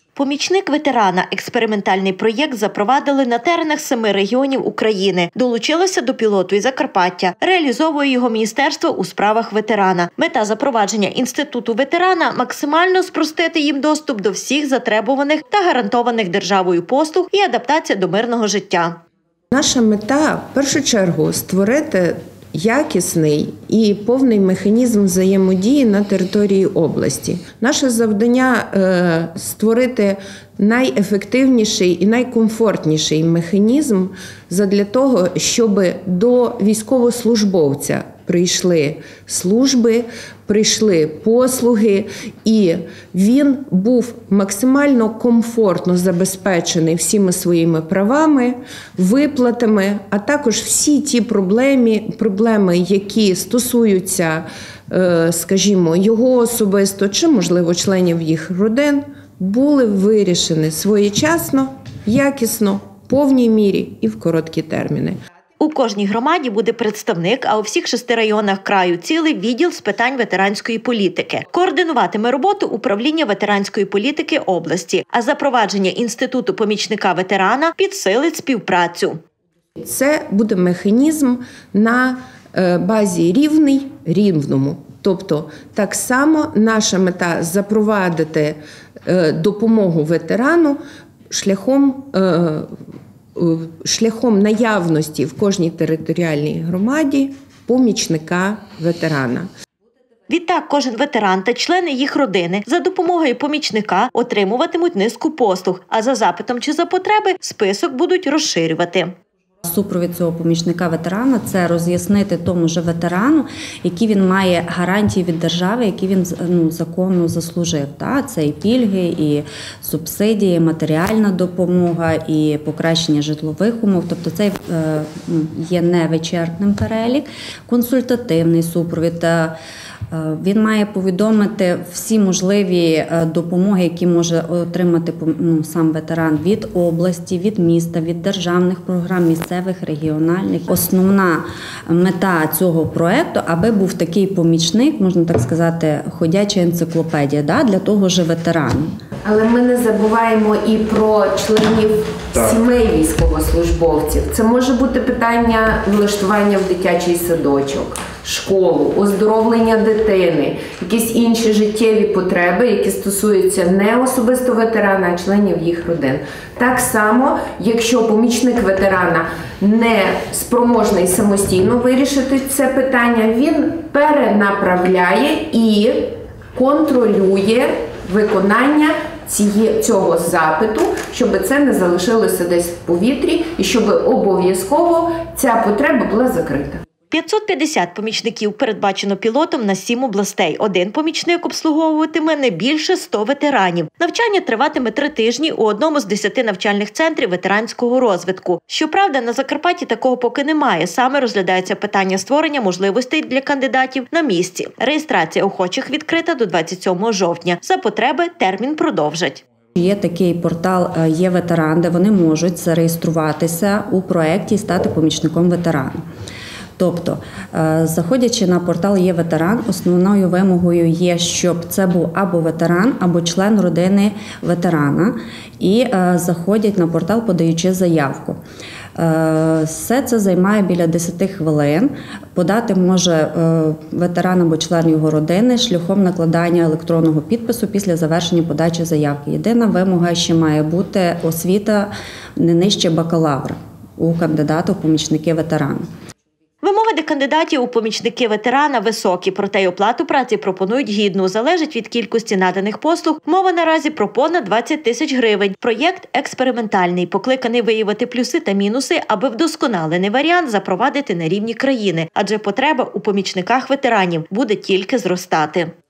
Помічник ветерана – експериментальний проєкт запровадили на теренах 7 регіонів України. Долучилося до пілоту і Закарпаття. Реалізовує його Міністерство у справах ветерана. Мета запровадження інституту ветерана – максимально спростити їм доступ до всіх затребуваних та гарантованих державою послуг і адаптація до мирного життя. Наша мета в першу чергу створити якісний і повний механізм взаємодії на території області. Наше завдання – створити найефективніший і найкомфортніший механізм задля того, щоб до військовослужбовця прийшли служби, прийшли послуги, і він був максимально комфортно забезпечений всіми своїми правами, виплатами, а також всі ті проблеми, які стосуються, скажімо, його особисто чи, можливо, членів їх родин, були вирішені своєчасно, якісно, в повній мірі і в короткі терміни. У кожній громаді буде представник, а у всіх 6 районах краю – цілий відділ з питань ветеранської політики. Координуватиме роботу управління ветеранської політики області, а запровадження інституту помічника ветерана підсилить співпрацю. Це буде механізм на базі рівний рівному. Тобто, так само наша мета – запровадити допомогу ветерану шляхом наявності в кожній територіальній громаді помічника ветерана. Відтак, кожен ветеран та члени їх родини за допомогою помічника отримуватимуть низку послуг, а за запитом чи за потреби список будуть розширювати. Супровід цього помічника ветерана – це роз'яснити тому ж ветерану, які він має гарантії від держави, які він законно заслужив. Це і пільги, і субсидії, і матеріальна допомога, і покращення житлових умов. Тобто це є невичерпним перелік, консультативний супровід. Він має повідомити всі можливі допомоги, які може отримати сам ветеран від області, від міста, від державних програм, місцевих, регіональних. Основна мета цього проєкту, аби був такий помічник, можна так сказати, ходяча енциклопедія для того ж ветерану. Але ми не забуваємо і про членів сімей військовослужбовців. Це може бути питання влаштування в дитячий садочок, школу, оздоровлення дитини, якісь інші життєві потреби, які стосуються не особисто ветерана, а членів їх родин. Так само, якщо помічник ветерана не спроможний самостійно вирішити це питання, він перенаправляє і контролює виконання цього запиту, щоб це не залишилося десь в повітрі і щоб обов'язково ця потреба була закрита. 550 помічників передбачено пілотом на 7 областей. Один помічник обслуговуватиме не більше 100 ветеранів. Навчання триватиме 3 тижні у одному з 10 навчальних центрів ветеранського розвитку. Щоправда, на Закарпатті такого поки немає. Саме розглядається питання створення можливостей для кандидатів на місці. Реєстрація охочих відкрита до 27 жовтня. За потреби термін продовжать. Є такий портал «Є-ветеран», де вони можуть зареєструватися у проєкті і стати помічником ветерана. Тобто, заходячи на портал «Є-ветеран», основною вимогою є, щоб це був або ветеран, або член родини ветерана, і заходять на портал, подаючи заявку. Все це займає біля 10 хвилин. Подати може ветеран або член його родини шляхом накладання електронного підпису після завершення подачі заявки. Єдина вимога ще має бути освіта не нижче бакалавра у кандидата в помічники ветерана. Вимоги до кандидатів у помічники ветерана високі, проте й оплату праці пропонують гідну. Залежить від кількості наданих послуг. Мова наразі про понад 20 тисяч гривень. Проєкт експериментальний, покликаний виявити плюси та мінуси, аби вдосконалений варіант запровадити на рівні країни. Адже потреба у помічниках ветеранів буде тільки зростати.